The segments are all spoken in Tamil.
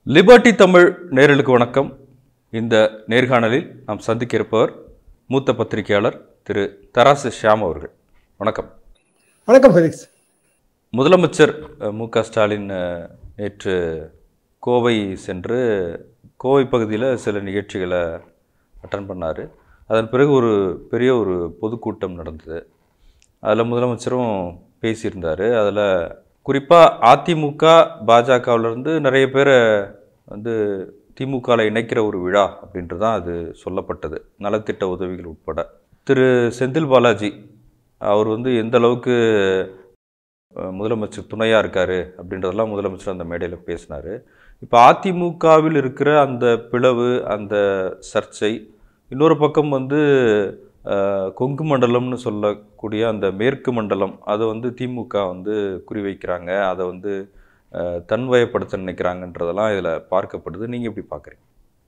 லிபர்டி தமிழ் நேயர்களுக்கு வணக்கம். இந்த நேர்காணலில் நாம் சந்திக்க இருப்பவர் மூத்த பத்திரிகையாளர் திரு தராசு ஷியாம் அவர்கள். வணக்கம். வணக்கம் ஃபெலிக்ஸ். முதலமைச்சர் மு.க. ஸ்டாலின் நேற்று கோவை சென்று கோவை பகுதியில் சில நிகழ்ச்சிகளை அட்டன் பண்ணார். அதன் பிறகு ஒரு பெரிய பொதுக்கூட்டம் நடந்தது. அதில் முதலமைச்சரும் பேசியிருந்தார். அதில் குறிப்பாக அதிமுக பாஜகவிலேருந்து நிறைய பேரை திமுகவில் இணைக்கிற ஒரு விழா அப்படின்ட்டு தான் அது சொல்லப்பட்டது, நலத்திட்ட உதவிகள் உட்பட. திரு செந்தில் பாலாஜி அவர் எந்த அளவுக்கு முதலமைச்சர் துணையாக இருக்கார் அப்படின்றதெல்லாம் முதலமைச்சர் அந்த மேடையில் பேசினார். இப்போ அதிமுகவில் இருக்கிற அந்த பிளவு, அந்த சர்ச்சை, இன்னொரு பக்கம் கொங்கு மண்டலம்னு சொல்லக்கூடிய அந்த மேற்கு மண்டலம், அதை திமுக குறிவைக்கிறாங்க, அதை தன்வயப்படுத்த நினைக்கிறாங்கன்றதெல்லாம் இதில் பார்க்கப்படுது. நீங்கள் எப்படி பார்க்குறீங்க?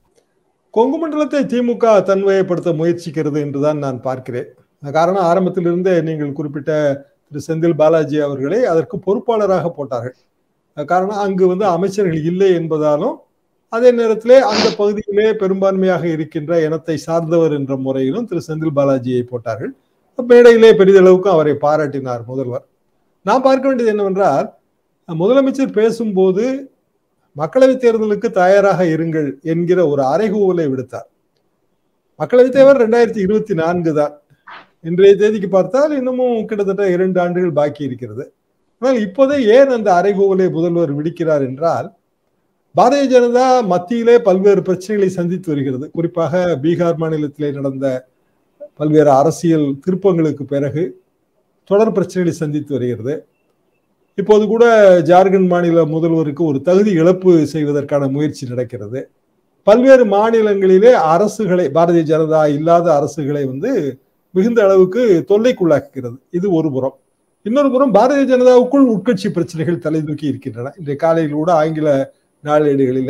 கொங்கு மண்டலத்தை திமுக தன்வயப்படுத்த முயற்சிக்கிறது என்றுதான் நான் பார்க்கிறேன். காரணம், ஆரம்பத்திலிருந்தே நீங்கள் குறிப்பிட்ட திரு செந்தில் பாலாஜி அவர்களை அதற்கு பொறுப்பாளராக போட்டார்கள். காரணம், அங்கு அமைச்சர்கள் இல்லை என்பதாலும், அதே நேரத்திலே அந்த பகுதியிலே பெரும்பான்மையாக இருக்கின்ற இனத்தை சார்ந்தவர் என்ற முறையிலும் திரு செந்தில் பாலாஜியை போட்டார்கள். மேடையிலே பெரிதளவுக்கு அவரை பாராட்டினார் முதல்வர். நான் பார்க்க வேண்டியது என்னவென்றால், முதலமைச்சர் பேசும்போது மக்களவைத் தேர்தலுக்கு தயாராக இருங்கள் என்கிற ஒரு அறைகூவலை விடுத்தார். மக்களவைத் தேர்தல் 2024 தான். இன்றைய தேதிக்கு பார்த்தால் இன்னமும் கிட்டத்தட்ட 2 ஆண்டுகள் பாக்கி இருக்கிறது. ஆனால் இப்போதே ஏன் அந்த அறைகூவலை முதல்வர் விடுக்கிறார் என்றால், பாரதிய ஜனதா மத்தியிலே பல்வேறு பிரச்சனைகளை சந்தித்து வருகிறது. குறிப்பாக பீகார் மாநிலத்திலே நடந்த பல்வேறு அரசியல் திருப்பங்களுக்கு பிறகு தொடர் பிரச்சனைகளை சந்தித்து வருகிறது. இப்போது கூட ஜார்க்கண்ட் மாநில முதல்வருக்கு ஒரு தகுதி இழப்பு செய்வதற்கான முயற்சி நடக்கிறது. பல்வேறு மாநிலங்களிலே அரசுகளை, பாரதிய ஜனதா இல்லாத அரசுகளை மிகுந்த அளவுக்கு தொல்லைக்குள்ளாக்குகிறது. இது ஒரு புறம். இன்னொரு புறம், பாரதிய ஜனதாவுக்குள் உட்கட்சி பிரச்சனைகள் தலை தூக்கி இருக்கின்றன. இன்றைய காலையில் கூட ஆங்கில நாளேடுகளிலே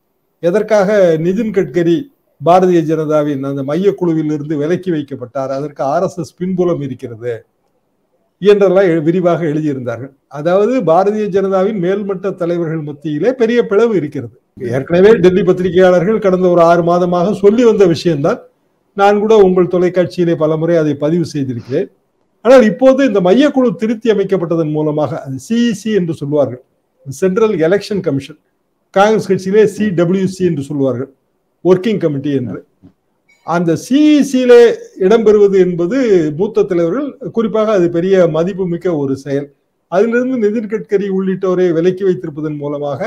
எதற்காக நிதின் கட்கரி பாரதிய ஜனதாவின் அந்த மைய குழுவில் இருந்து விலக்கி வைக்கப்பட்டார், அதற்கு RSS பின்புலம் இருக்கிறது என்றெல்லாம் விரிவாக எழுதியிருந்தார்கள். அதாவது பாரதிய ஜனதாவின் மேல்மட்ட தலைவர்கள் மத்தியிலே பெரிய பிளவு இருக்கிறது. ஏற்கனவே டெல்லி பத்திரிகையாளர்கள் கடந்த ஒரு 6 மாதமாக சொல்லி வந்த விஷயம்தான். நான் கூட உங்கள் தொலைக்காட்சியிலே பலமுறை அதை பதிவு செய்திருக்கிறேன். ஆனால் இப்போது இந்த மையக்குழு திருத்தி அமைக்கப்பட்டதன் மூலமாக, அது CEC என்று சொல்வார்கள், சென்ட்ரல் எலெக்ஷன் கமிஷன், காங்கிரஸ் கட்சியிலே CWC என்று சொல்வார்கள், ஒர்க்கிங் கமிட்டி என்று. அந்த CEC-ல இடம்பெறுவது என்பது மூத்த தலைவர்கள், குறிப்பாக அது பெரிய மதிப்புமிக்க ஒரு செயல். அதிலிருந்து நிதின் கட்கரி உள்ளிட்டோரை விலக்கி வைத்திருப்பதன் மூலமாக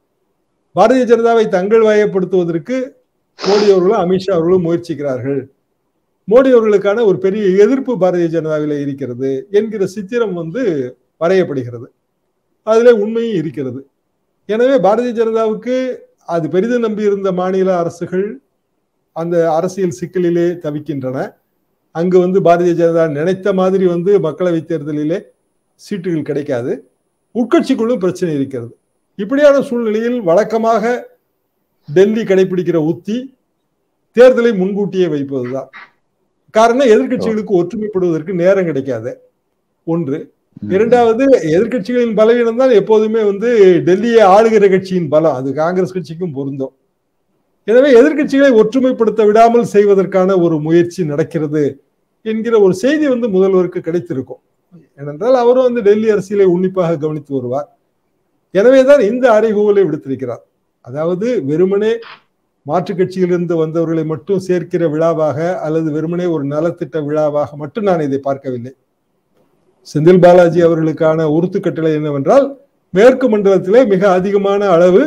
பாரதிய ஜனதாவை தங்கள் வயப்படுத்துவதற்கு மோடி அவர்களும் அமித்ஷா அவர்களும் முயற்சிக்கிறார்கள். மோடி அவர்களுக்கான ஒரு பெரிய எதிர்ப்பு பாரதிய ஜனதாவில் இருக்கிறது என்கிற சித்திரம் வரையப்படுகிறது. அதிலே உண்மையும் இருக்கிறது. எனவே பாரதிய ஜனதாவுக்கு அது பெரிதும் நம்பியிருந்த மாநில அரசுகள் அந்த அரசியல் சிக்கலிலே தவிக்கின்றன. அங்கு பாரதிய ஜனதா நினைத்த மாதிரி மக்களவைத் தேர்தலிலே சீட்டுகள் கிடைக்காது. உட்கட்சிக்குள்ளும் பிரச்சனை இருக்கிறது. இப்படியான சூழ்நிலையில் வழக்கமாக டெல்லி கடைபிடிக்கிற உத்தி தேர்தலை முன்கூட்டியே வைப்பதுதான். காரணம், எதிர்கட்சிகளுக்கு ஒற்றுமைப்படுவதற்கு நேரம் கிடைக்காது. ஒன்று. இரண்டாவது, எதிர்கட்சிகளின் பலவீனம் தான் எப்போதுமே டெல்லியை ஆளுகிற கட்சியின் பலம். அது காங்கிரஸ் கட்சிக்கும் பொருந்தும். எனவே எதிர்கட்சிகளை ஒற்றுமைப்படுத்த விடாமல் செய்வதற்கான ஒரு முயற்சி நடக்கிறது என்கிற ஒரு செய்தி முதல்வருக்கு கிடைத்திருக்கும். ஏனென்றால் அவரும் டெல்லி அரசியலை உன்னிப்பாக கவனித்து வருவார். எனவேதான் இந்த அறைகூவலை விடுத்திருக்கிறார். அதாவது வெறுமனே மாற்றுக் கட்சியிலிருந்து வந்தவர்களை மட்டும் சேர்க்கிற விழாவாக, அல்லது வெறுமனே ஒரு நலத்திட்ட விழாவாக மட்டும் நான் இதை பார்க்கவில்லை. செந்தில் பாலாஜி அவர்களுக்கான உறுத்து கட்டளை என்னவென்றால், மேற்கு மண்டலத்திலே மிக அதிகமான அளவு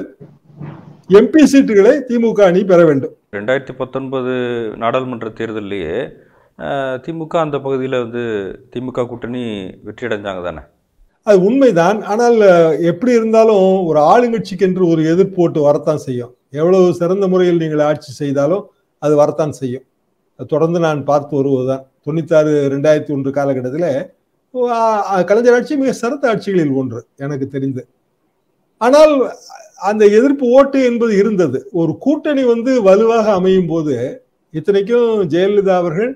MP சீட்டுகளை திமுக அணி பெற வேண்டும். 2019 நாடாளுமன்ற தேர்தலிலேயே திமுக அந்த பகுதியில் திமுக கூட்டணி வெற்றி அடைஞ்சாங்க தானே? அது உண்மைதான். ஆனால் எப்படி இருந்தாலும் ஒரு ஆளுங்கட்சிக்கு என்று ஒரு எதிர்ப்போட்டு வரத்தான் செய்யும். எவ்வளவு சிறந்த முறையில் நீங்கள் ஆட்சி செய்தாலும் அது வரத்தான் செய்யும். தொடர்ந்து நான் பார்த்து வருவதுதான். 96, 2001 காலகட்டத்தில் கலைஞர் ஆட்சி மிக சிறந்த ஆட்சிகளில் ஒன்று எனக்கு தெரிந்து. ஆனால் அந்த எதிர்ப்பு ஓட்டு என்பது இருந்தது. ஒரு கூட்டணி வலுவாக அமையும் போது, இத்தனைக்கும் ஜெயலலிதா அவர்கள்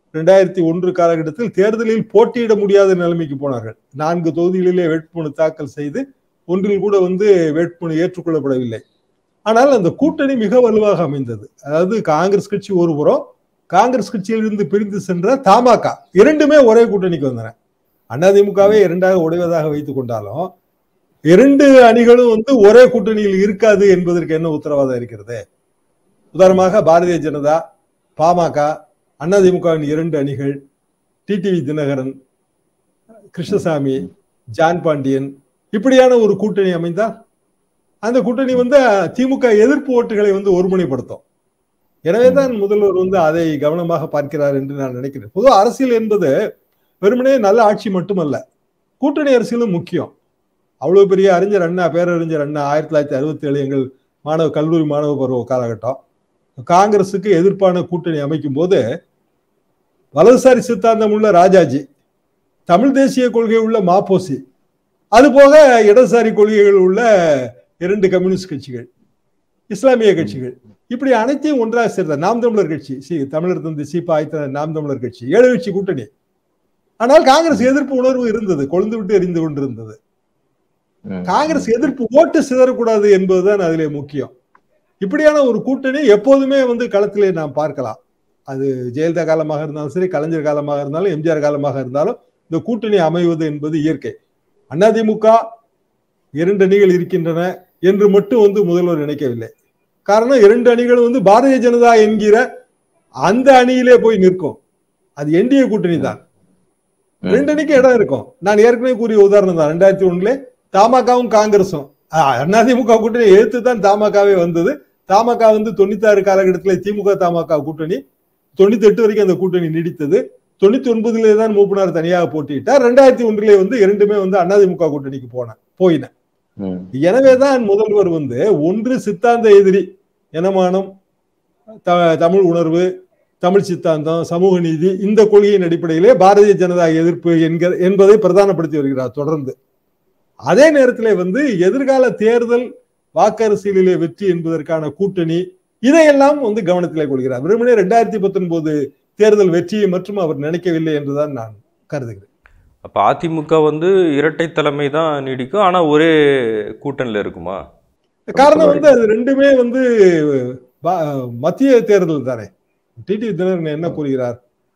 2001 காலகட்டத்தில் தேர்தலில் போட்டியிட முடியாத நிலைமைக்கு போனார்கள். 4 தொகுதிகளிலே வேட்புமனு தாக்கல் செய்து ஒன்றில் கூட வேட்புமனு ஏற்றுக்கொள்ளப்படவில்லை. ஆனால் அந்த கூட்டணி மிக வலுவாக அமைந்தது. அதாவது காங்கிரஸ் கட்சி ஒரு புறம், காங்கிரஸ் கட்சியிலிருந்து பிரிந்து சென்ற தமாக, இரண்டுமே ஒரே கூட்டணிக்கு வந்தன. அதிமுகவே இரண்டாக உடைவதாக வைத்துக் கொண்டாலும் இரண்டு அணிகளும் ஒரே கூட்டணியில் இருக்காது என்பதற்கு என்ன உத்தரவாதம் இருக்கிறது? உதாரணமாக பாரதிய ஜனதா, பாமக, அதிமுகவின் இரண்டு அணிகள், டிடிவி தினகரன், கிருஷ்ணசாமி, ஜான் பாண்டியன், இப்படியான ஒரு கூட்டணி அமைந்தால் அந்த கூட்டணி திமுக எதிர்ப்பு ஓட்டுகளை ஒருமுனைப்படுத்தும். எனவேதான் முதல்வர் அதை கவனமாக பார்க்கிறார் என்று நான் நினைக்கிறேன். பொதுவாக அரசியல் என்பது வெறுமனே நல்ல ஆட்சி மட்டுமல்ல, கூட்டணி அரசியலும் முக்கியம். அவ்வளவு பெரிய அறிஞர் அண்ணா, பேரறிஞர் அண்ணா 1967 எங்கள் கல்லூரி மாணவ பருவ காலகட்டம் காங்கிரசுக்கு எதிர்ப்பான கூட்டணி அமைக்கும் போது வலதுசாரி சித்தாந்தம் உள்ள ராஜாஜி, தமிழ் தேசிய கொள்கை உள்ள மாப்போசி, அது போக இடதுசாரி கொள்கைகள் உள்ள 2 கம்யூனிஸ்ட் கட்சிகள், இஸ்லாமிய கட்சிகள், இப்படி அனைத்தையும் ஒன்றாக சேர்ந்த நாம் தமிழர் கட்சி, தமிழர் தந்தை சீபா ஆய்த்த நாம் தமிழர் கட்சி, 7 கட்சி கூட்டணி. ஆனால் காங்கிரஸ் எதிர்ப்பு உணர்வு இருந்தது, கொழுந்து விட்டு எரிந்து கொண்டிருந்தது. காங்கிரஸ் எதிர்ப்பு ஓட்டு சிதறக்கூடாது என்பதுதான் அதிலே முக்கியம். இப்படியான ஒரு கூட்டணி எப்போதுமே களத்திலே நாம் பார்க்கலாம். அது ஜெயலலிதா காலமாக இருந்தாலும் சரி, கலைஞர் காலமாக இருந்தாலும், எம்ஜிஆர் காலமாக இருந்தாலும் இந்த கூட்டணி அமைவது என்பது இயற்கை. அதிமுக 2 அணிகள் இருக்கின்றன என்று மட்டும் முதல்வர் நினைக்கவில்லை. காரணம் 2 அணிகளும் பாரதிய ஜனதா என்கிற அந்த அணியிலே போய் நிற்கும். அது என்டிஏ கூட்டணி தான். 2 அணிக்கு இடம் இருக்கும். நான் ஏற்கனவே கூறிய உதாரணம் தான். 2001 தமாகவும் காங்கிரசும் அதிமுக கூட்டணி எதிர்த்து தான் தமாகவே வந்தது. தமாக 96 காலகட்டத்தில் திமுக தமாக கூட்டணி, 98 வரைக்கும் அந்த கூட்டணி நீடித்தது. 99 தான் மூப்பனார் தனியாக போட்டியிட்டார். 2001 இரண்டுமே அதிமுக கூட்டணிக்கு போயின. எனவேதான் முதல்வர் ஒன்று சித்தாந்த எதிரி, இனமானம், தமிழ் உணர்வு, தமிழ் சித்தாந்தம், சமூக நீதி, இந்த கொள்கையின் அடிப்படையிலே பாரதிய ஜனதா எதிர்ப்பு என்பதை பிரதானப்படுத்தி வருகிறார் தொடர்ந்து. அதே நேரத்தில் எதிர்கால தேர்தல் வாக்கரசியலிலே வெற்றி என்பதற்கான கூட்டணி, இதையெல்லாம் கவனத்திலே கொள்கிறார். வெறுமனே 2019 தேர்தல் வெற்றியை மற்றும் அவர் நினைக்கவில்லை என்றுதான் நான் கருதுகிறேன். அப்ப அதிமுக இரட்டை தலைமை தான் நீடிக்கும், ஆனா ஒரே கூட்டணியில இருக்குமா? காரணம் அது ரெண்டுமே மத்திய தேர்தல் தானே. டிடிவி தினகரன் என்ன கூறுகிறார்?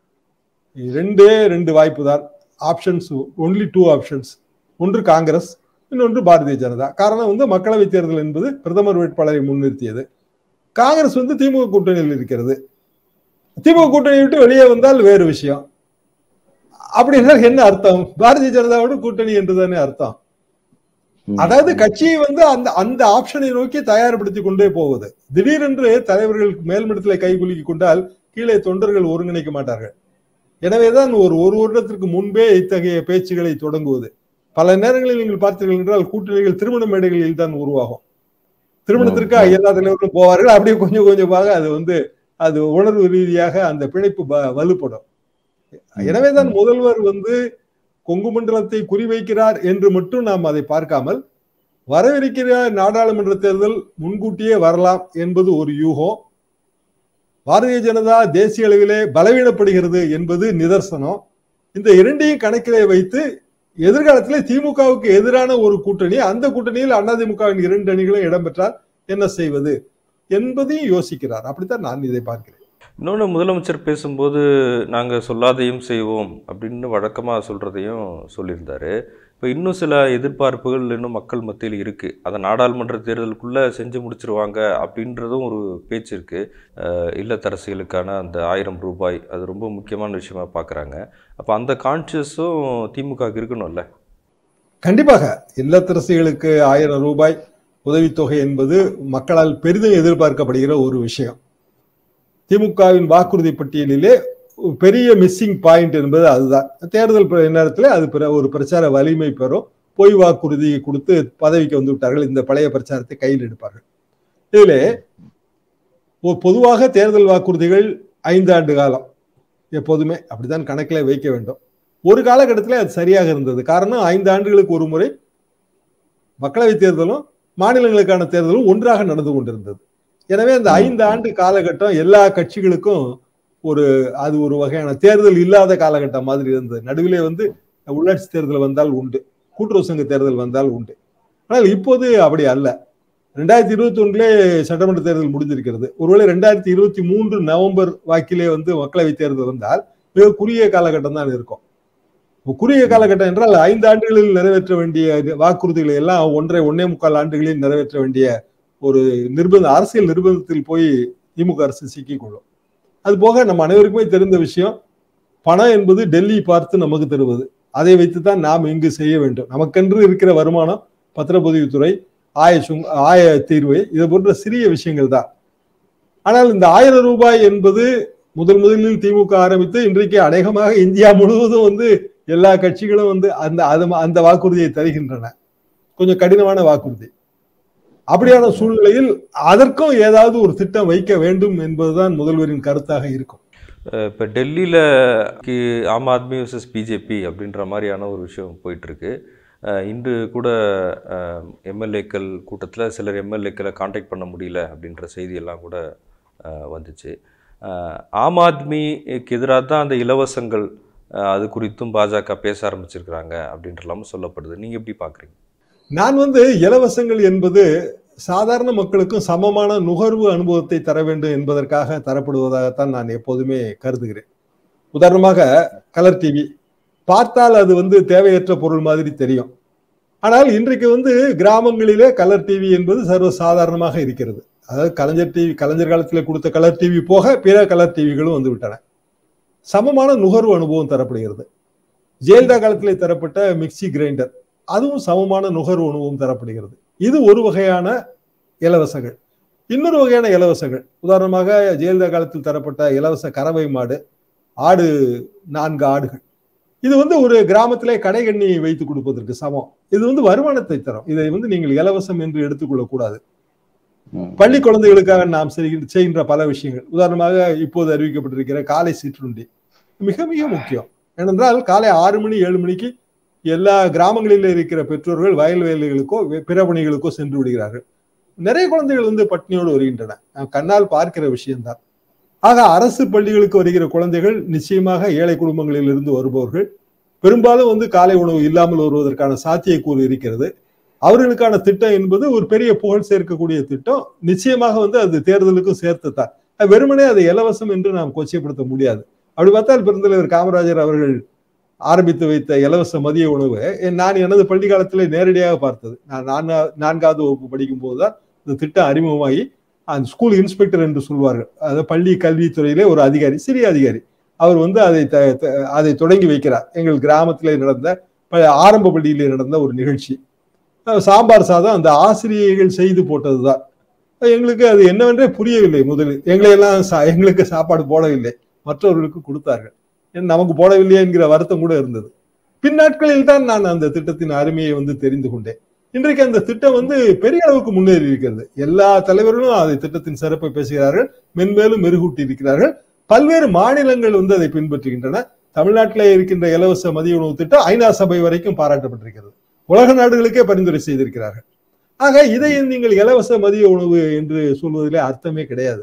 2 வாய்ப்பு தான், ஆப்ஷன்ஸ், ஒன்லி 2 ஆப்ஷன்ஸ். ஒன்று காங்கிரஸ், இன்னொன்று பாரதிய ஜனதா. காரணம் மக்களவை தேர்தல் என்பது பிரதமர் வேட்பாளரை முன்னிறுத்தியது. காங்கிரஸ் திமுக கூட்டணியில் இருக்கிறது. திமுக கூட்டணி விட்டு வெளியே வந்தால் வேறு விஷயம். அப்படின்னா என்ன அர்த்தம்? பாரதிய ஜனதாவோட கூட்டணி என்றுதானே அர்த்தம். அதாவது கட்சியை அந்த ஆப்ஷனை நோக்கி தயார்படுத்தி கொண்டே போவது. திடீரென்று தலைவர்களுக்கு மேல்மட்டத்தில் கை குலுக்கி கொண்டால் கீழே தொண்டர்கள் ஒருங்கிணைக்க மாட்டார்கள். எனவேதான் ஒரு வருடத்திற்கு முன்பே இத்தகைய பேச்சுகளை தொடங்குவது. பல நேரங்களில் நீங்கள் பார்த்தீர்கள் என்றால் கூட்டணிகள் திருமண மேடைகளில் தான் உருவாகும். திருமணத்திற்கு எல்லா தலைவர்களும் போவார்கள். அப்படியே கொஞ்சம் கொஞ்சமாக அது உணர்வு ரீதியாக அந்த பிணைப்பு வலுப்படும். எனவேதான் முதல்வர் கொங்கு மண்டலத்தை குறிவைக்கிறார் என்று மட்டும் நாம் அதை பார்க்காமல், வரவிருக்கிற நாடாளுமன்ற தேர்தல் முன்கூட்டியே வரலாம் என்பது ஒரு யூகம். பாரதிய ஜனதா தேசிய அளவிலே பலவீனப்படுகிறது என்பது நிதர்சனம். இந்த இரண்டையும் கணக்கிலே வைத்து எதிர்காலத்திலே திமுகவுக்கு எதிரான ஒரு கூட்டணி, அந்த கூட்டணியில் அதிமுகவின் 2 அணிகளும் இடம்பெற்றால் என்ன செய்வது என்பதையும் யோசிக்கிறார். அப்படித்தான் நான் இதை பார்க்கிறேன். இன்னொன்று, முதலமைச்சர் பேசும்போது நாங்கள் சொல்லாதையும் செய்வோம் அப்படின்னு வழக்கமாக சொல்கிறதையும் சொல்லியிருந்தாரு. இப்போ இன்னும் சில எதிர்பார்ப்புகள் இன்னும் மக்கள் மத்தியில் இருக்குது. அதை நாடாளுமன்ற தேர்தலுக்குள்ளே செஞ்சு முடிச்சிருவாங்க அப்படின்றதும் ஒரு பேச்சு இருக்குது. இல்லத்தரசிகளுக்கான அந்த 1000 ரூபாய், அது ரொம்ப முக்கியமான விஷயமா பார்க்குறாங்க. அப்போ அந்த கான்சியஸும் திமுகவுக்கு இருக்கணும்ல? கண்டிப்பாக. இல்லத்தரசிகளுக்கு 1000 ரூபாய் உதவித்தொகை என்பது மக்களால் பெரிதும் எதிர்பார்க்கப்படுகிற ஒரு விஷயம். திமுகவின் வாக்குறுதி பட்டியலிலே பெரிய மிஸ்ஸிங் பாயிண்ட் என்பது அதுதான். தேர்தல் நேரத்தில் அது ஒரு பிரச்சார வலிமை பெறும். பொய் வாக்குறுதி கொடுத்து பதவிக்கு விட்டார்கள். இந்த பழைய பிரச்சாரத்தை கையில் எடுப்பார்கள். இதிலே பொதுவாக தேர்தல் வாக்குறுதிகள் 5 ஆண்டு காலம் எப்போதுமே அப்படித்தான் கணக்கில் வைக்க வேண்டும். ஒரு காலகட்டத்தில் அது சரியாக இருந்தது. காரணம் 5 ஆண்டுகளுக்கு ஒரு முறை மக்களவை தேர்தலும் மாநிலங்களுக்கான தேர்தலும் ஒன்றாக நடந்து கொண்டிருந்தது. எனவே அந்த 5 ஆண்டு காலகட்டம் எல்லா கட்சிகளுக்கும் அது ஒரு வகையான தேர்தல் இல்லாத காலகட்டம் மாதிரி இருந்தது. நடுவிலே உள்ளாட்சி தேர்தல் வந்தால் உண்டு, கூட்டுறவு சங்க தேர்தல் வந்தால் உண்டு. ஆனால் இப்போது அப்படி அல்ல. 2021 சட்டமன்ற தேர்தல் முடிந்திருக்கிறது. ஒருவேளை 2023 நவம்பர் வாக்கிலே மக்களவை தேர்தல் வந்தால் மிக குறுகிய காலகட்டம் தான் இருக்கும். குறுகிய காலகட்டம் என்றால் 5 ஆண்டுகளில் நிறைவேற்ற வேண்டிய வாக்குறுதிகளை எல்லாம் 1.25 ஆண்டுகளில் நிறைவேற்ற வேண்டிய ஒரு அரசியல் நிர்பந்தத்தில் போய் திமுக அரசு சிக்கிக்கொள்ளும். அது போக நம்ம அனைவருக்குமே தெரிந்த விஷயம், பணம் என்பது டெல்லி பார்த்து நமக்கு தருவது. அதை வைத்துதான் நாம் இங்கு செய்ய வேண்டும். நமக்கென்று இருக்கிற வருமானம் பத்திரப்பதிவுத்துறை, ஆய தீர்வு, இது போன்ற சிறிய விஷயங்கள் தான். ஆனால் இந்த 1000 ரூபாய் என்பது முதலில் திமுக ஆரம்பித்து இன்றைக்கு அநேகமாக இந்தியா முழுவதும் எல்லா கட்சிகளும் அந்த வாக்குறுதியை தருகின்றன. கொஞ்சம் கடினமான வாக்குறுதி. அப்படியான சூழ்நிலையில் அதற்கும் ஏதாவது ஒரு திட்டம் வைக்க வேண்டும் என்பதுதான் முதல்வரின் கருத்தாக இருக்கும். இப்போ டெல்லியில் ஆம் ஆத்மி வர்சஸ் பிஜேபி அப்படின்ற மாதிரியான ஒரு விஷயம் போயிட்டுருக்கு. இன்று கூட எம்எல்ஏக்கள் கூட்டத்தில் சிலர் எம்எல்ஏக்களை கான்டாக்ட் பண்ண முடியல அப்படின்ற செய்தியெல்லாம் கூட வந்துச்சு. ஆம் ஆத்மிக்கு எதிராக தான் அந்த இலவசங்கள் அது குறித்தும் பாஜக பேச ஆரம்பிச்சிருக்கிறாங்க அப்படின்றலாம் சொல்லப்படுது. நீங்கள் எப்படி பார்க்குறீங்க? நான் இலவசங்கள் என்பது சாதாரண மக்களுக்கும் சமமான நுகர்வு அனுபவத்தை தர வேண்டும் என்பதற்காக தரப்படுவதாகத்தான் நான் எப்போதுமே கருதுகிறேன். உதாரணமாக கலர் டிவி பார்த்தால் அது தேவையற்ற பொருள் மாதிரி தெரியும். ஆனால் இன்றைக்கு கிராமங்களிலே கலர் டிவி என்பது சர்வசாதாரணமாக இருக்கிறது. அதாவது கலைஞர் காலத்தில் கொடுத்த கலர் டிவி போக பிற கலர் டிவிகளும் விட்டன. சமமான நுகர்வு அனுபவம் தரப்படுகிறது. ஜெயலலிதா காலத்திலே தரப்பட்ட மிக்சி கிரைண்டர், அதுவும் சமமான நுகர்வு அனுபவம் தரப்படுகிறது. இது ஒரு வகையான இலவசங்கள். இன்னொரு வகையான இலவசங்கள், உதாரணமாக ஜெயலலிதா காலத்தில் தரப்பட்ட இலவச கறவை மாடு, 4 ஆடுகள். இது ஒரு கிராமத்திலே கடைகண்ணி வைத்து கொடுப்பதற்கு சமம். இது வருமானத்தை தரும். இதை நீங்கள் இலவசம் என்று எடுத்துக்கொள்ளக் கூடாது. பள்ளி குழந்தைகளுக்காக நாம் செய்கின்ற பல விஷயங்கள், உதாரணமாக இப்போது அறிவிக்கப்பட்டிருக்கிற காலை சிற்றுண்டி மிக மிக முக்கியம். ஏனென்றால் காலை 6 மணி 7 மணிக்கு எல்லா கிராமங்களில் இருக்கிற பெற்றோர்கள் வயல் வேலைகளுக்கோ பிற பணிகளுக்கோ சென்று விடுகிறார்கள். நிறைய குழந்தைகள் பட்டினியோடு வருகின்றன. நாம் கண்ணால் பார்க்கிற விஷயம்தான். ஆக அரசு பள்ளிகளுக்கு வருகிற குழந்தைகள் நிச்சயமாக ஏழை குடும்பங்களில் இருந்து வருபவர்கள். பெரும்பாலும் காலை உணவு இல்லாமல் வருவதற்கான சாத்தியக்கூறு இருக்கிறது. அவர்களுக்கான திட்டம் என்பது ஒரு பெரிய புகழ் சேர்க்கக்கூடிய திட்டம். நிச்சயமாக அது தேர்தலுக்கும் சேர்த்துத்தான். வெறுமனே அதை இலவசம் என்று நாம் கொச்சைப்படுத்த முடியாது. அப்படி பார்த்தால் பெருந்தலைவர் காமராஜர் அவர்கள் ஆரம்பித்து வைத்த இலவச மதிய உணவு நான் எனது பள்ளி காலத்திலே நேரடியாக பார்த்தது. நான் 4வது வகுப்பு படிக்கும் போதுதான் இந்த திட்டம் அறிமுகமாகி அந்த ஸ்கூல் இன்ஸ்பெக்டர் என்று சொல்வார்கள், அதாவது பள்ளி கல்வித்துறையிலே ஒரு அதிகாரி, சிறிய அதிகாரி, அவர் அதை தொடங்கி வைக்கிறார். எங்கள் கிராமத்திலே நடந்த ஆரம்ப பள்ளியிலே நடந்த ஒரு நிகழ்ச்சி. சாம்பார் சாதம் அந்த ஆசிரியர்கள் செய்து போட்டதுதான். எங்களுக்கு அது என்னவென்றே புரியவில்லை. முதலில் எங்களுக்கு சாப்பாடு போடவில்லை, மற்றவர்களுக்கு கொடுத்தார்கள். நமக்கு போடவில்லை என்கிற வருத்தம் கூட இருந்தது. பின்னாட்களில் தான் நான் அந்த திட்டத்தின் அருமையை தெரிந்து கொண்டேன். இன்றைக்கு அந்த திட்டம் பெரிய அளவுக்கு முன்னேறி இருக்கிறது. எல்லா தலைவர்களும் அதை திட்டத்தின் சிறப்பை பேசுகிறார்கள், மென்மேலும் மெருகூட்டி இருக்கிறார்கள். பல்வேறு மாநிலங்கள் அதை பின்பற்றுகின்றன. தமிழ்நாட்டிலே இருக்கின்ற இலவச மதிய உணவு திட்டம் ஐநா சபை வரைக்கும் பாராட்டப்பட்டிருக்கிறது. உலக நாடுகளுக்கே பரிந்துரை செய்திருக்கிறார்கள். ஆக இதை நீங்கள் இலவச மதிய உணவு என்று சொல்வதிலே அர்த்தமே கிடையாது.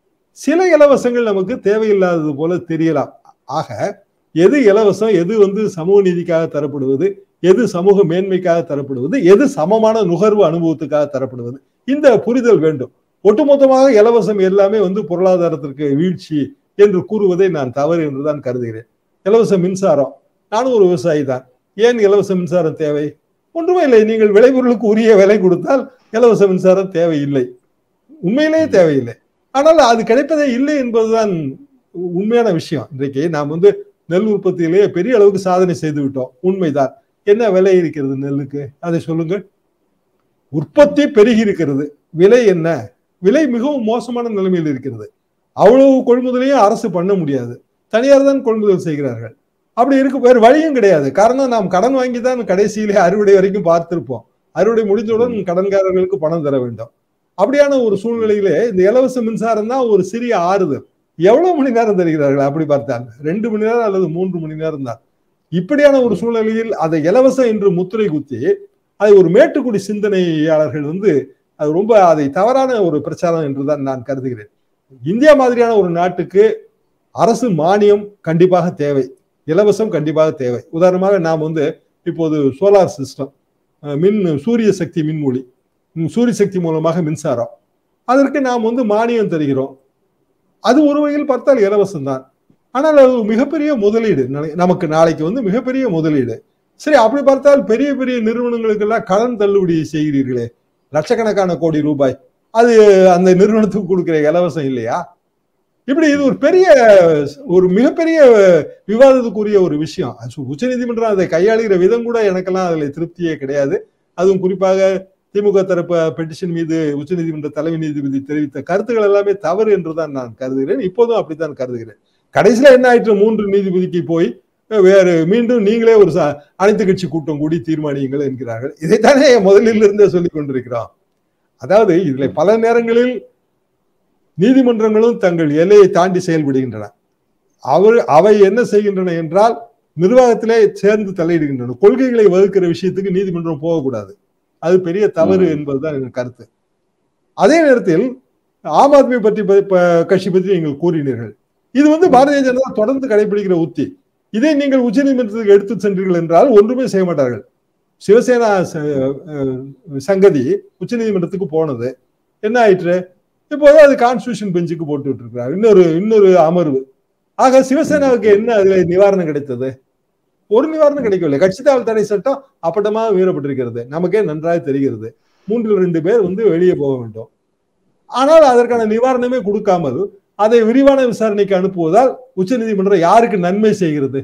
சில இலவசங்கள் நமக்கு தேவையில்லாதது போல தெரியலாம். ஆக எது இலவசம், எது சமூக நீதிக்காக தரப்படுவது, எது சமூக மேன்மைக்காக தரப்படுவது, எது சமமான நுகர்வு அனுபவத்துக்காக தரப்படுவது, இந்த புரிதல் வேண்டும். ஒட்டுமொத்தமாக இலவசம் எல்லாமே பொருளாதாரத்திற்கு வீழ்ச்சி என்று கூறுவதை நான் தவறு என்றுதான் கருதுகிறேன். இலவச மின்சாரம், நானும் ஒரு விவசாயி தான். ஏன் இலவச மின்சாரம் தேவை? ஒன்றுமே இல்லை. நீங்கள் விளைபொருளுக்கு உரிய விலை கொடுத்தால் இலவச மின்சாரம் தேவையில்லை, உண்மையிலேயே தேவையில்லை. ஆனால் அது கிடைப்பதே இல்லை என்பதுதான் உண்மையான விஷயம். இன்றைக்கு நாம் நெல் உற்பத்தியிலேயே பெரிய அளவுக்கு சாதனை செய்து விட்டோம், உண்மைதான். என்ன விலை இருக்கிறது நெல்லுக்கு? அதை சொல்லுங்கள். உற்பத்தி பெருகி இருக்கிறது, விலை என்ன? விலை மிகவும் மோசமான நிலைமையில் இருக்கிறது. அவ்வளவு கொள்முதலையும் அரசு பண்ண முடியாது, தனியார் தான் கொள்முதல் செய்கிறார்கள். அப்படி இருக்கு, வேறு வழியும் கிடையாது. காரணம், நாம் கடன் வாங்கி தான் கடைசியிலே அறுவடை வரைக்கும் பார்த்திருப்போம். அறுவடை முடிந்தவுடன் கடன்காரர்களுக்கு பணம் தர வேண்டும். அப்படியான ஒரு சூழ்நிலையிலே இந்த இலவச மின்சாரம் தான் ஒரு சிறிய ஆறுதல். எவ்வளவு மணி நேரம் தருகிறார்கள்? அப்படி பார்த்தால் 2 மணி நேரம் அல்லது 3 மணி நேரம் தான். இப்படியான ஒரு சூழ்நிலையில் அதை இலவசம் என்று முத்திரை குத்தி அதை ஒரு மேட்டுக்குடி சிந்தனையாளர்கள் அது ரொம்ப அதை தவறான ஒரு பிரச்சாரம் என்றுதான் நான் கருதுகிறேன். இந்தியா மாதிரியான ஒரு நாட்டுக்கு அரசு மானியம் கண்டிப்பாக தேவை, இலவசம் கண்டிப்பாக தேவை. உதாரணமாக நாம் இப்போது சோலார் சிஸ்டம், சூரிய சக்தி மின்மொழி சூரிய சக்தி மூலமாக மின்சாரம், அதற்கு நாம் வந்து மானியம் தருகிறோம். அது ஒரு வகையில் பார்த்தால் இலவசம் தான். ஆனால் அது மிகப்பெரிய முதலீடு, நமக்கு நாளைக்கு வந்து மிகப்பெரிய முதலீடு. சரி, அப்படி பார்த்தால் பெரிய பெரிய நிறுவனங்களுக்கெல்லாம் கடன் தள்ளுபடி செய்கிறீர்களே, லட்சக்கணக்கான கோடி ரூபாய், அது அந்த நிறுவனத்துக்கு கொடுக்கிற இலவசம் இல்லையா? இப்படி இது ஒரு மிகப்பெரிய விவாதத்துக்குரிய ஒரு விஷயம். உச்சநீதிமன்றம் அதை கையாளுகிற விதம் கூட எனக்கெல்லாம் அதுல திருப்தியே கிடையாது. அதுவும் குறிப்பாக திமுக தரப்பு பெட்டிஷன் மீது உச்சநீதிமன்ற தலைமை நீதிபதி தெரிவித்த கருத்துக்கள் எல்லாமே தவறு என்றுதான் நான் கருதுகிறேன். இப்போதும் அப்படித்தான் கருதுகிறேன். கடைசியில என்ன ஆயிற்று, 3 நீதிபதிக்கு போய் வேறு மீண்டும் நீங்களே ஒரு அனைத்து கட்சி கூட்டம் கூடி தீர்மானியுங்கள் என்கிறார்கள். இதைத்தானே முதலில் இருந்தே சொல்லிக் கொண்டிருக்கிறோம். அதாவது இதுல பல நேரங்களில் நீதிமன்றங்களும் தங்கள் எல்லையை தாண்டி செயல்படுகின்றன. அவை என்ன செய்கின்றன என்றால் நிர்வாகத்திலே சேர்ந்து தலையிடுகின்றன. கொள்கைகளை வகுக்கிற விஷயத்துக்கு நீதிமன்றம் போகக்கூடாது. அது பெரிய தவறு என்பதுதான் என் கருத்து. அதே நேரத்தில் ஆம் ஆத்மி கட்சி பற்றி நீங்கள் கூறினீர்கள். இது வந்து பாரதிய ஜனதா தொடர்ந்து கடைபிடிக்கிற உத்தி. இதை நீங்கள் உச்சநீதிமன்றத்துக்கு எடுத்து சென்றீர்கள் என்றால் ஒன்றுமே செய்ய மாட்டார்கள். சிவசேனா சங்கதி உச்சநீதிமன்றத்துக்கு போனது, என்ன ஆயிற்று? இப்போது அது கான்ஸ்டிடியூஷன் பெஞ்சுக்கு போட்டு விட்டுருக்கிறார், இன்னொரு அமர்வு. ஆக சிவசேனாவுக்கு என்ன அதுல நிவாரணம் கிடைத்தது? ஒரு நிவாரணம் கிடைக்கவில்லை. கட்சித்தாவல் தடை சட்டம் அப்பட்டமாக மீறப்பட்டிருக்கிறது, நமக்கே நன்றாக தெரிகிறது. 3-2 பேர் வந்து வெளியே போக வேண்டும். ஆனால் அதற்கான நிவாரணமே கொடுக்காமல் அதை விரிவான விசாரணைக்கு அனுப்புவதால் உச்சநீதிமன்றம் யாருக்கு நன்மை செய்கிறது?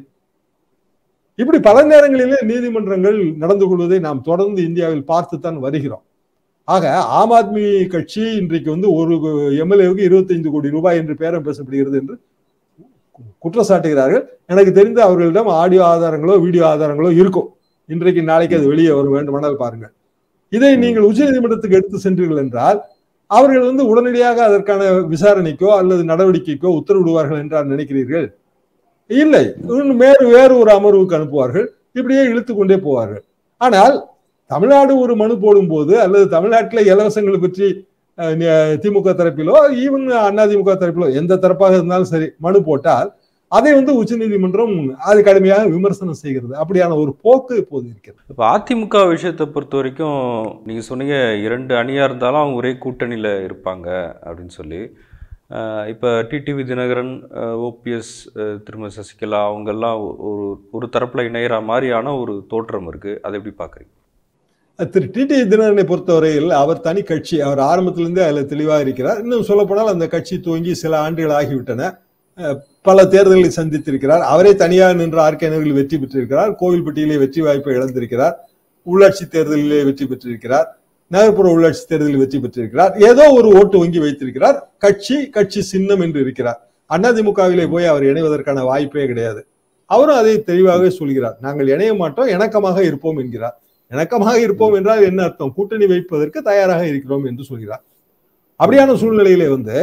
இப்படி பல நேரங்களிலே நீதிமன்றங்கள் நடந்து கொள்வதை நாம் தொடர்ந்து இந்தியாவில் பார்த்துத்தான் வருகிறோம். ஆக ஆம் ஆத்மி கட்சி இன்றைக்கு வந்து ஒரு எம்எல்ஏவுக்கு 25 கோடி ரூபாய் என்று பேரம் பேசப்படுகிறது என்று குற்றச்சாட்டுகிறார்கள். எனக்கு தெரிந்து அவர்களிடம் ஆடியோ ஆதாரங்களோ வீடியோ ஆதாரங்களோ இருக்கும். இன்றைக்கு நாளைக்கு அது வெளியே வர வேண்டுமானால் பாருங்கள். இதை நீங்கள் உச்சநீதிமன்றத்துக்கு எடுத்து சென்றீர்கள் என்றால் அவர்கள் வந்து உடனடியாக அதற்கான விசாரணைக்கோ அல்லது நடவடிக்கைக்கோ உத்தரவிடுவார்கள் என்றால் நினைக்கிறீர்கள்? இல்லை, வேறு ஒரு அமர்வுக்கு அனுப்புவார்கள். இப்படியே இழுத்து கொண்டே போவார்கள். ஆனால் தமிழ்நாடு ஒரு மனு போடும் போது அல்லது தமிழ்நாட்டில் இலவசங்களை பற்றி திமுக தரப்பிலோ ஈவன் அதிமுக தரப்பிலோ எந்த தரப்பாக இருந்தாலும் சரி மனு போட்டால் அதை வந்து உச்சநீதிமன்றம் அது கடுமையாக விமர்சனம் செய்கிறது. அப்படியான ஒரு போக்கு இப்போது இருக்கிறது. இப்போ அதிமுக விஷயத்தை பொறுத்த வரைக்கும் நீங்க சொன்னீங்க 2 அணியா இருந்தாலும் அவங்க ஒரே கூட்டணியில இருப்பாங்க அப்படின்னு சொல்லி. இப்போ டிடிவி தினகரன், ஓபிஎஸ், திருமதி சசிகலா அவங்கெல்லாம் ஒரு தரப்புல இணைகிற மாதிரியான ஒரு தோற்றம் இருக்கு. அதை எப்படி பாக்குறீங்க? திரு டிடிவி தினகரனை பொறுத்தவரையில் அவர் தனி கட்சி. அவர் ஆரம்பத்திலிருந்தே அதில் தெளிவாக இருக்கிறார். இன்னும் சொல்ல போனால் அந்த கட்சி துவங்கி சில ஆண்டுகள் ஆகிவிட்டன. பல தேர்தல்களை சந்தித்திருக்கிறார். அவரே தனியாக நின்று ஆர்கேனரில் வெற்றி பெற்றிருக்கிறார். கோவில்பட்டியிலே வெற்றி வாய்ப்பை இழந்திருக்கிறார். உள்ளாட்சி தேர்தலிலே வெற்றி பெற்றிருக்கிறார். நகர்ப்புற உள்ளாட்சி தேர்தலில் வெற்றி பெற்றிருக்கிறார். ஏதோ ஒரு ஓட்டு வங்கி வைத்திருக்கிறார். கட்சி சின்னம் என்று இருக்கிறார். அதிமுகவிலே போய் அவர் இணைவதற்கான வாய்ப்பே கிடையாது. அவரும் அதை தெளிவாகவே சொல்கிறார். நாங்கள் இணைய மாட்டோம், இணக்கமாக இருப்போம் என்கிறார். இணக்கமாக இருப்போம் என்றால் என்ன அர்த்தம்? கூட்டணி வைப்பதற்கு தயாராக இருக்கிறோம் என்று சொல்கிறார். அப்படியான சூழ்நிலையிலே வந்து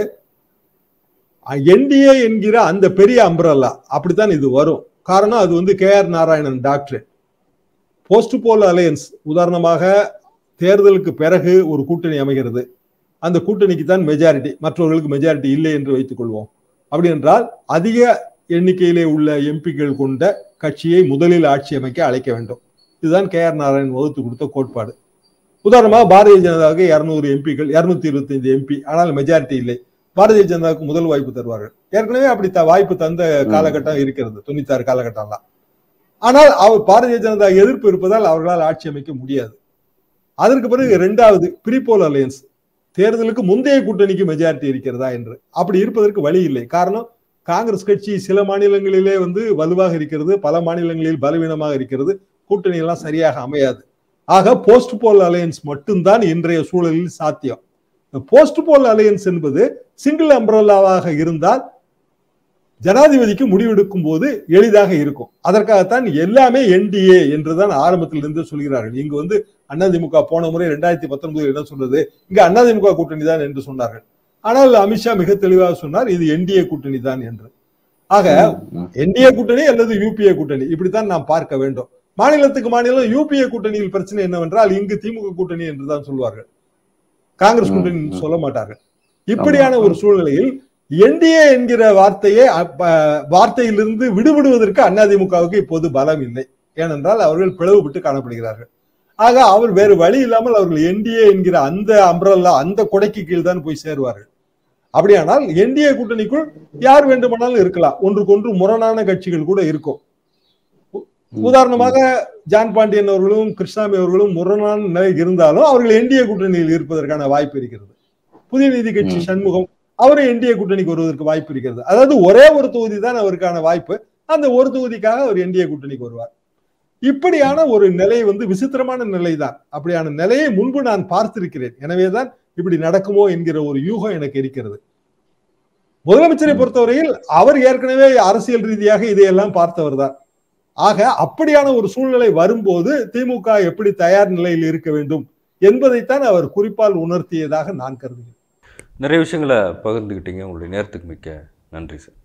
என்டிஏ என்கிற அந்த பெரிய அம்பரல்லா அப்படித்தான் இது வரும். காரணம் அது வந்து KR Narayanan doctor post poll alliance. உதாரணமாக தேர்தலுக்கு பிறகு ஒரு கூட்டணி அமைகிறது. அந்த கூட்டணிக்கு தான் மெஜாரிட்டி, மற்றவர்களுக்கு மெஜாரிட்டி இல்லை என்று வைத்துக் கொள்வோம். அப்படி என்றால் அதிக எண்ணிக்கையிலே உள்ள எம்பிக்கள் கொண்ட கட்சியை முதலில் ஆட்சி அமைக்க அழைக்க வேண்டும். இதுதான் KR நாராயணன் வகுத்து கொடுத்த கோட்பாடு. உதாரணமாக பாரதிய ஜனதாவுக்கு 200 எம்பிக்கள், 225 எம்பி, ஆனால் மெஜாரிட்டி இல்லை. பாரதிய ஜனதாவுக்கு முதல் வாய்ப்பு தருவார்கள். ஏற்கனவே அப்படி வாய்ப்பு தந்த காலகட்டம் இருக்கிறது, 96 காலகட்டம் தான். ஆனால் பாரதிய ஜனதா எதிர்ப்பு இருப்பதால் அவர்களால் ஆட்சி அமைக்க முடியாது. அதற்கு பிறகு 2வது பிரிபோல் அலையன்ஸ். தேர்தலுக்கு முந்தைய கூட்டணிக்கு மெஜாரிட்டி இருக்கிறதா என்று. அப்படி இருப்பதற்கு வழி இல்லை. காரணம், காங்கிரஸ் கட்சி சில மாநிலங்களிலே வந்து வலுவாக இருக்கிறது, பல மாநிலங்களில் பலவீனமாக இருக்கிறது. கூட்டணி எல்லாம் சரியாக அமையாது. ஆக போஸ்ட் போல் அலையன்ஸ் மட்டும்தான் இன்றைய சூழலில் சாத்தியம். போஸ்ட் போல் அலையன்ஸ் என்பது சிங்கிள் அம்பரல்லாவாக இருந்தால் ஜனாதிபதிக்கு முடிவெடுக்கும் போது எளிதாக இருக்கும். அதற்காகத்தான் எல்லாமே என்டிஏ என்றுதான் ஆரம்பத்தில் இருந்து சொல்கிறார்கள். இங்கு வந்து அதிமுக போன முறை 2019 என்ன சொல்றது, இங்க அதிமுக கூட்டணி தான் என்று சொன்னார்கள். ஆனால் அமித்ஷா மிக தெளிவாக சொன்னார், இது என்டிஏ கூட்டணி தான் என்று. ஆக என்டிஏ கூட்டணி அல்லது யூபிஏ கூட்டணி இப்படித்தான் நாம் பார்க்க வேண்டும். மாநிலத்துக்கு மாநிலம் யூபிஏ கூட்டணியில் பிரச்சனை என்னவென்றால் இங்கு திமுக கூட்டணி என்றுதான் சொல்வார்கள், காங்கிரஸ் கூட்டணி சொல்ல மாட்டார்கள். இப்படியான ஒரு சூழ்நிலையில் என்டிஏ என்கிற வார்த்தையிலிருந்து விடுபடுவதற்கு அதிமுகவுக்கு இப்போது பலம் இல்லை. ஏனென்றால் அவர்கள் பிளவுபட்டு காணப்படுகிறார்கள். ஆக அவர் வேறு வழி இல்லாமல் அவர்கள் என்டிஏ என்கிற அந்த அம்ப்ரல்லா, அந்த கொடைக்கு கீழ் தான் போய் சேருவார்கள். அப்படியானால் என்டிஏ கூட்டணிக்குள் யார் வேண்டுமானாலும் இருக்கலாம், ஒன்றுக்கொன்று முரணான கட்சிகள் கூட இருக்கும். உதாரணமாக ஜான் பாண்டியன் அவர்களும் கிருஷ்ணாமி அவர்களும் முரணான நிலை இருந்தாலும் அவர்கள் என்டிஏ கூட்டணியில் இருப்பதற்கான வாய்ப்பு இருக்கிறது. புதிய நீதி கட்சி சண்முகம் அவரும் என்டிஏ கூட்டணிக்கு வருவதற்கு வாய்ப்பு இருக்கிறது. அதாவது ஒரே ஒரு தொகுதி தான் அவருக்கான வாய்ப்பு, அந்த ஒரு தொகுதிக்காக அவர் என்டிஏ கூட்டணிக்கு வருவார். இப்படியான ஒரு நிலை விசித்திரமான நிலைதான். அப்படியான நிலையை முன்பு நான் பார்த்திருக்கிறேன். எனவேதான் இப்படி நடக்குமோ என்கிற ஒரு யூகம் எனக்கு இருக்கிறது. முதலமைச்சரை பொறுத்தவரையில் அவர் ஏற்கனவே அரசியல் ரீதியாக இதையெல்லாம் பார்த்தவர் தான். ஆக அப்படியான ஒரு சூழ்நிலை வரும்போது திமுக எப்படி தயார் நிலையில் இருக்க வேண்டும் என்பதைத்தான் அவர் குறிப்பால் உணர்த்தியதாக நான் கருதுகிறேன். நிறைய விஷயங்களை பகிர்ந்துக்கிட்டீங்க. உங்களுடைய நேரத்துக்கு மிக்க நன்றி சார்.